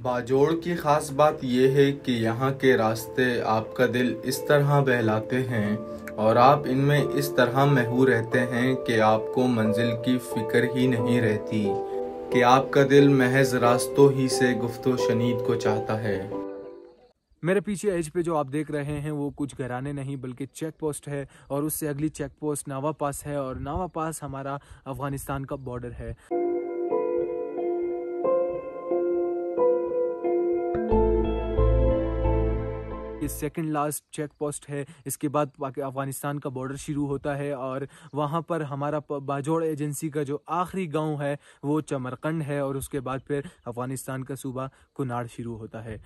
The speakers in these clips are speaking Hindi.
बाजोड़ की ख़ास बात यह है कि यहाँ के रास्ते आपका दिल इस तरह बहलाते हैं और आप इनमें इस तरह महू रहते हैं कि आपको मंजिल की फ़िक्र ही नहीं रहती कि आपका दिल महज रास्तों ही से गुफ्तो शनीद को चाहता है। मेरे पीछे एज पे जो आप देख रहे हैं वो कुछ घराने नहीं बल्कि चेक पोस्ट है और उससे अगली चेक पोस्ट नावा पास है और नावा पास हमारा अफ़गानिस्तान का बॉर्डर है। ये सेकंड लास्ट चेक पोस्ट है, इसके बाद अफ़गानिस्तान का बॉर्डर शुरू होता है और वहाँ पर हमारा बाजोड़ एजेंसी का जो आखिरी गांव है वो चमरकंड है और उसके बाद फिर अफ़गानिस्तान का सूबा कुनाड़ शुरू होता है।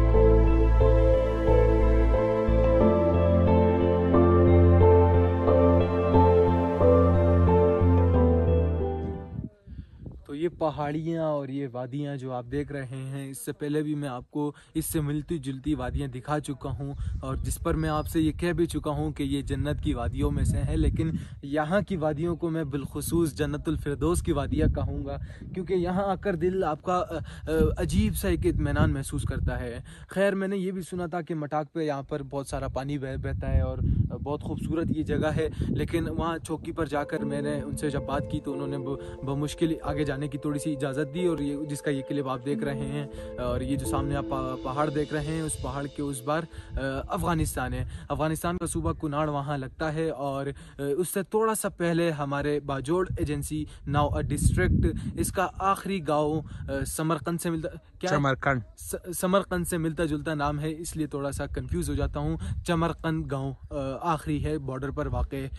तो ये पहाड़ियाँ और ये वादियाँ जो आप देख रहे हैं, इससे पहले भी मैं आपको इससे मिलती जुलती वादियाँ दिखा चुका हूँ और जिस पर मैं आपसे ये कह भी चुका हूँ कि ये जन्नत की वादियों में से है, लेकिन यहाँ की वादियों को मैं बिलखुसूस जन्नतुल फिरदौस की वादियाँ कहूँगा क्योंकि यहाँ आकर दिल आपका अजीब सा एक इत्मीनान महसूस करता है। खैर, मैंने ये भी सुना था कि मटाक पे यहाँ पर बहुत सारा पानी बहता है और बहुत खूबसूरत ये जगह है, लेकिन वहाँ चौकी पर जाकर मैंने उनसे जब बात की तो उन्होंने बमुश्किल आगे जाने की थोड़ी सी इजाज़त दी और ये जिसका ये क्लिप आप देख रहे हैं और ये जो सामने आप पहाड़ देख रहे हैं, उस पहाड़ के उस बार अफ़गानिस्तान है। अफ़गानिस्तान का सूबा कुनाड़ वहाँ लगता है और उससे थोड़ा सा पहले हमारे Bajaur agency now a district, इसका आखिरी गाँव समरकंद से मिलता समरकंद से मिलता जुलता नाम है, इसलिए थोड़ा सा कंफ्यूज हो जाता हूँ। चमरकंद गाँव आखिरी है, बॉर्डर पर वाक़।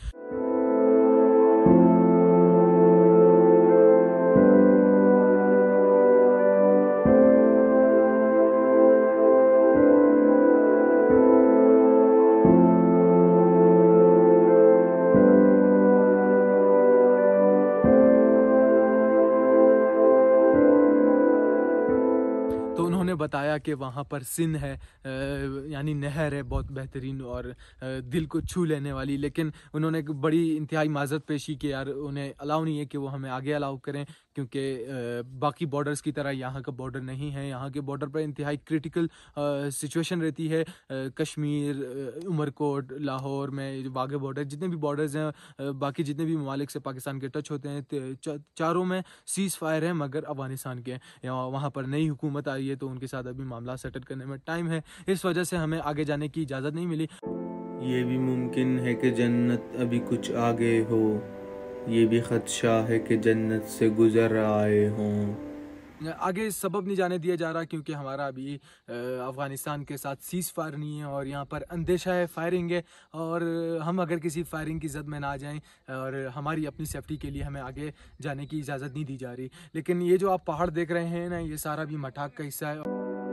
तो उन्होंने बताया कि वहाँ पर सिंध है, यानी नहर है बहुत बेहतरीन और दिल को छू लेने वाली, लेकिन उन्होंने एक बड़ी इंतहाई माज़रत पेशी कि यार उन्हें अलाउ नहीं है कि वो हमें आगे अलाउ करें क्योंकि बाकी बॉर्डर्स की तरह यहाँ का बॉर्डर नहीं है। यहाँ के बॉर्डर पर इंतहाई क्रिटिकल सिचुएशन रहती है। कश्मीर, उमरकोट, लाहौर में वाघे बॉर्डर, जितने भी बॉर्डर्स हैं, बाकी जितने भी ममालिक से पाकिस्तान के टच होते हैं, चारों में सीज़ फायर है मगर अफ़गानिस्तान के वहाँ पर नई हुकूमत आई है तो उनके साथ अभी मामला सेटल करने में टाइम है, इस वजह से हमें आगे जाने की इजाज़त नहीं मिली। ये भी मुमकिन है कि जन्नत अभी कुछ आगे हो, ये भी खदशा है कि जन्नत से गुजर आए हों। आगे सबब नहीं जाने दिया जा रहा क्योंकि हमारा अभी अफ़गानिस्तान के साथ सीज़ फायर नहीं है और यहाँ पर अंदेशा है फायरिंग है और हम अगर किसी फायरिंग की जद में ना आ जाएं और हमारी अपनी सेफ्टी के लिए हमें आगे जाने की इजाज़त नहीं दी जा रही। लेकिन ये जो आप पहाड़ देख रहे हैं ना, ये सारा भी मटाक का हिस्सा है।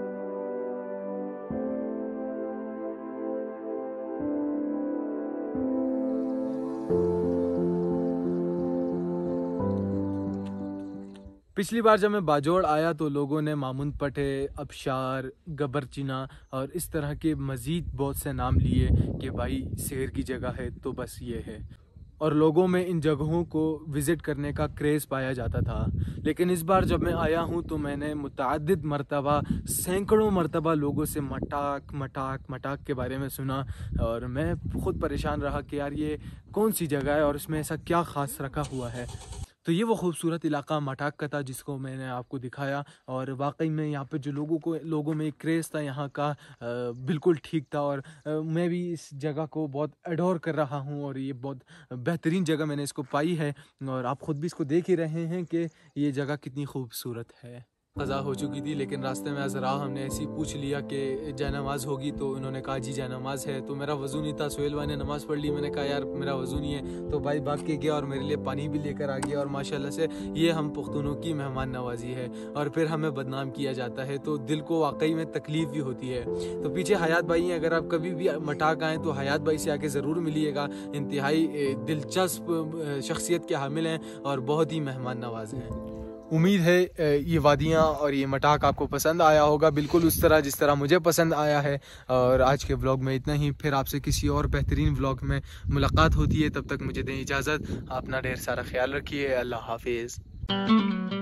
पिछली बार जब मैं बाजोड़ आया तो लोगों ने मामुन पटे, अबशार, गबरचिना और इस तरह के मज़ीद बहुत से नाम लिए कि भाई सैर की जगह है तो बस ये है, और लोगों में इन जगहों को विज़िट करने का क्रेज़ पाया जाता था। लेकिन इस बार जब मैं आया हूँ तो मैंने मुतअद्दिद मरतबा, सैकड़ों मरतबा लोगों से मटाक मटाक मटाक के बारे में सुना और मैं ख़ुद परेशान रहा कि यार ये कौन सी जगह है और इसमें ऐसा क्या ख़ास रखा हुआ है। तो ये वो खूबसूरत इलाका मटाक का था जिसको मैंने आपको दिखाया और वाकई में यहाँ पे जो लोगों में एक क्रेज़ था यहाँ का बिल्कुल ठीक था और मैं भी इस जगह को बहुत एडोर कर रहा हूँ और ये बहुत बेहतरीन जगह मैंने इसको पाई है और आप ख़ुद भी इसको देख ही रहे हैं कि ये जगह कितनी खूबसूरत है। क़ज़ा हो चुकी थी लेकिन रास्ते में ज़रा हमने ऐसी पूछ लिया कि जय नमाज़ होगी तो उन्होंने कहा जी जय नमाज़ है। तो मेरा वज़ू नहीं था, सुहेल भाई ने नमाज़ पढ़ ली, मैंने कहा यार मेरा वज़ू नहीं है, तो भाई भाग के गया और मेरे लिए पानी भी लेकर आ गया और माशाल्लाह से ये हम पुख्तूनों की मेहमान नवाजी है और फिर हमें बदनाम किया जाता है तो दिल को वाकई में तकलीफ़ भी होती है। तो पीछे हयात भाई हैं, अगर आप कभी भी मटाक आएँ तो हयात भाई से आके ज़रूर मिलिएगा, इंतहाई दिलचस्प शख्सियत के हामिल हैं और बहुत ही मेहमान नवाज हैं। उम्मीद है ये वादियाँ और ये मटाक आपको पसंद आया होगा, बिल्कुल उस तरह जिस तरह मुझे पसंद आया है। और आज के व्लॉग में इतना ही, फिर आपसे किसी और बेहतरीन व्लॉग में मुलाकात होती है, तब तक मुझे दें इजाज़त। अपना ढेर सारा ख्याल रखिए। अल्लाह हाफिज़।